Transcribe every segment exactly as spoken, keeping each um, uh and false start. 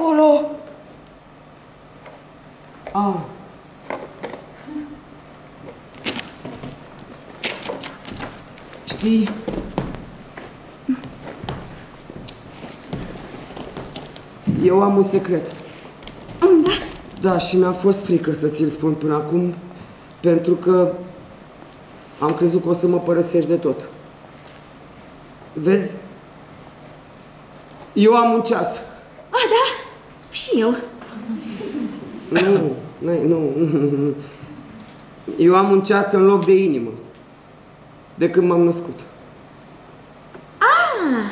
acolo? Ah. Știi? Eu am un secret. Da? Da, și mi-a fost frică să ți-l spun până acum, pentru că am crezut că o să mă părăsești de tot. Vezi? Eu am un ceas. Ah, da? Și eu. Nu, nu, nu. Eu am un ceas în loc de inimă. De când m-am născut. Ah!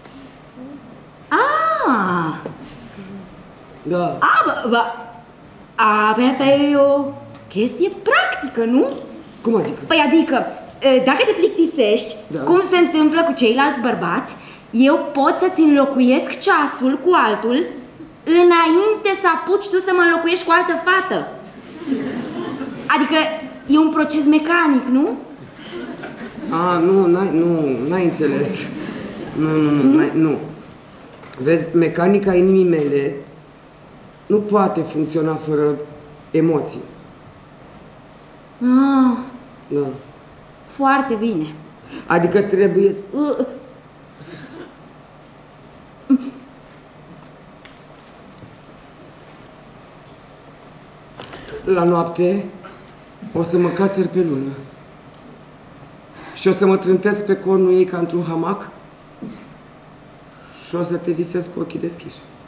Ah! Da. A, bă, bă. A, pe asta e o chestie practică, nu? Cum adică? Păi adică, dacă te plictisești, da, cum se întâmplă cu ceilalți bărbați, eu pot să-ți înlocuiesc ceasul cu altul înainte să apuci tu să mă înlocuiești cu altă fată. Adică e un proces mecanic, nu? A, nu, n-ai, nu, n-ai înțeles. Nu, nu, nu, n-ai, nu. Vezi, mecanica inimii mele nu poate funcționa fără emoții. Ah, da. Foarte bine. Adică trebuie să... Uh. La noapte o să mă cațăr pe lună și o să mă trântesc pe cornul ei ca într-un hamac și o să te visez cu ochii deschiși.